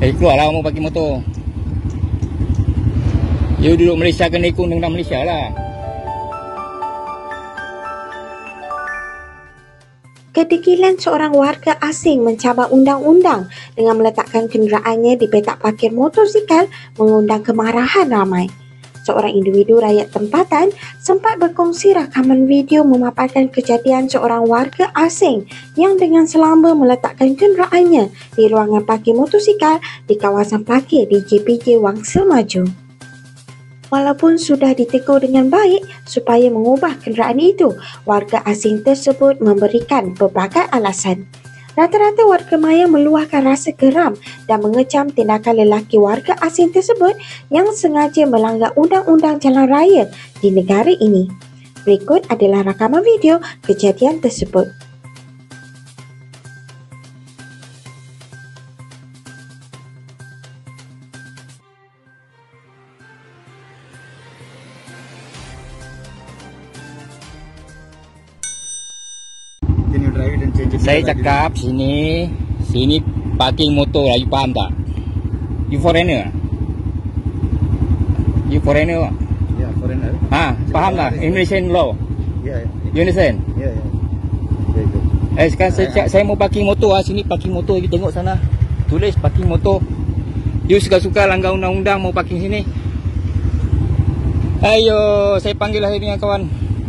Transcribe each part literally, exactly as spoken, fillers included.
Eh, keluarlah kamu pakai motor. You duduk Malaysia kena ikut undang-undang Malaysia lah. Kedegilan seorang warga asing mencabar undang-undang dengan meletakkan kenderaannya di petak parkir motosikal mengundang kemarahan ramai. Seorang individu rakyat tempatan sempat berkongsi rakaman video memaparkan kejadian seorang warga asing yang dengan selamba meletakkan kenderaannya di ruangan parkir motosikal di kawasan parkir di J P J Wangsa Maju. Walaupun sudah ditegur dengan baik supaya mengubah kenderaan itu, warga asing tersebut memberikan berbagai alasan. Rata-rata warga maya meluahkan rasa geram dan mengecam tindakan lelaki warga asing tersebut yang sengaja melanggar undang-undang jalan raya di negara ini. Berikut adalah rakaman video kejadian tersebut. Saya cakap sini, sini parking motor lah, you faham tak? You foreigner? You foreigner? Yeah, foreigner. Ha, faham tak? Indonesian law. Yeah, You understand? yeah, yeah. Very good. Eh, sekarang saya, cak, saya mau parking motor lah, sini parking motor, you tengok sana. Tulis parking motor. You suka-suka langgar undang-undang mau parking sini. Ayo, saya panggil lah dengan kawan.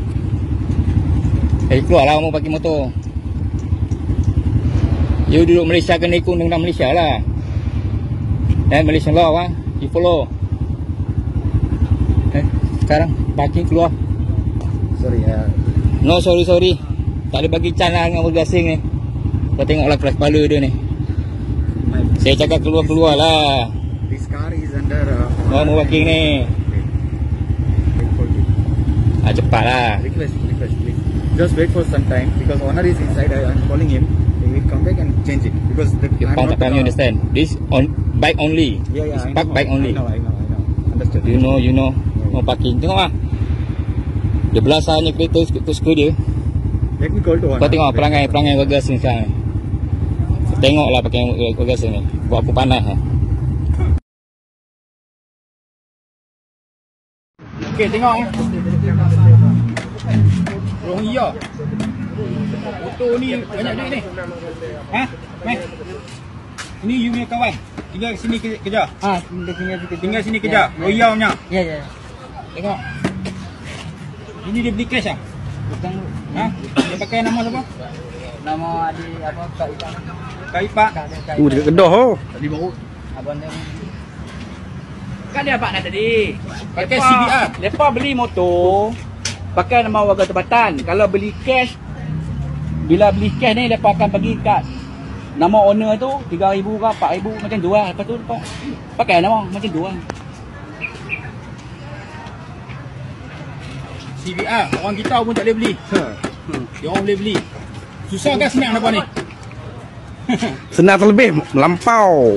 Eh, keluarlah kamu parking motor. You duduk Malaysia kena ikut undang-undang Malaysia lah. Eh, Malaysian law ah, you follow. Eh, sekarang parking keluar. Sorry ya. No sorry sorry. Tak ada bagi chance lah dengan warga asing ni. Kau tengoklah keras kepala dia ni. Saya cakap keluar-keluar lah. This car is under. Uh, Kau mau parking ni. Wait for you. Ah, cepat lah. Request, request, please. Just wait for some time because owner is inside. I am calling him. He will come back and change it because the. You I'm can't, not, can you uh, understand? This on bike only. Yeah, yeah. It's I park know, bike only. I know, I know, I know. Understood. You know, you know. Mau parking. Tengok lah. Dia belasahnya kereta suka dia. Let me call to owner. Kau tengok perangai-perangai warga asing sekarang ni. Tengoklah pakai warga asing ni. Buat aku panas lah. Okey, tengok eh. Roh iya. Motor ni banyak duit ni. Ha? Meh. Ini you punya kawan. Tinggal sini ke kerja. Ah, tinggal tinggal situ. Tinggal sini kerja. Roh iya punya. Ya, ya. Tengok. Ini dia beli cash ah? Bukan. Ha? Dia pakai nama siapa? Nama adik apa? Kak Ipan. Kak Ipak. Oh, dekat Kedah oh. Tadi baru. Abang dia. Kan dia abang dah tadi. Pakai Lepas- C B R. Lepas beli motor pakai nama warga tempatan. Kalau beli cash, bila beli cash ni lepas akan bagi kat nama owner tu tiga ribu ke empat ribu macam tu lah. Lepas tu lepas pakai nama macam tu lah. C B R. Orang kita pun tak boleh beli. Hmm. Dia orang boleh beli. Susah kan senang apa ni? Senang terlebih melampau.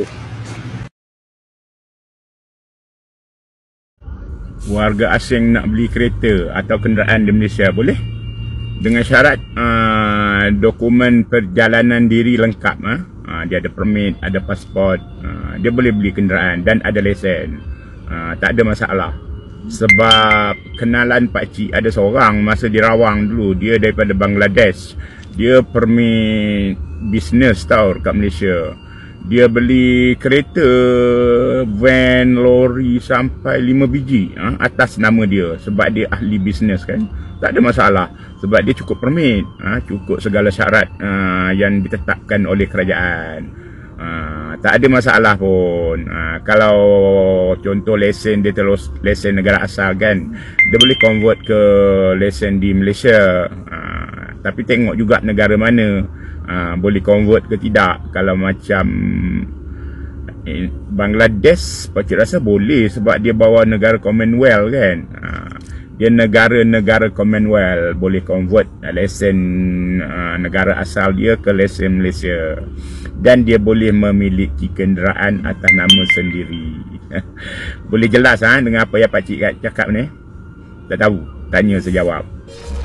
Warga asing nak beli kereta atau kenderaan di Malaysia boleh dengan syarat uh, dokumen perjalanan diri lengkap. Uh, uh, dia ada permit, ada pasport, uh, dia boleh beli kenderaan dan ada lesen. Uh, tak ada masalah. Sebab kenalan pakcik ada seorang masa di Rawang dulu, dia daripada Bangladesh. Dia permit bisnes tau dekat Malaysia. Dia beli kereta, van, lori sampai lima biji ha, atas nama dia sebab dia ahli bisnes kan. Tak ada masalah sebab dia cukup permit, ha, cukup segala syarat ha, yang ditetapkan oleh kerajaan. Ha, tak ada masalah pun. Ha, kalau contoh lesen dia terus lesen negara asal kan, dia boleh convert ke lesen di Malaysia. Ha, tapi tengok juga negara mana. Ha, boleh convert ke tidak. Kalau macam eh, Bangladesh pakcik rasa boleh sebab dia bawa negara Commonwealth kan. Ha, dia negara-negara Commonwealth boleh convert lesen uh, negara asal dia ke lesen Malaysia. Dan dia boleh memiliki kenderaan atas nama sendiri. Boleh jelas ha, dengan apa yang pakcik cakap ni? Tak tahu, tanya sejawab.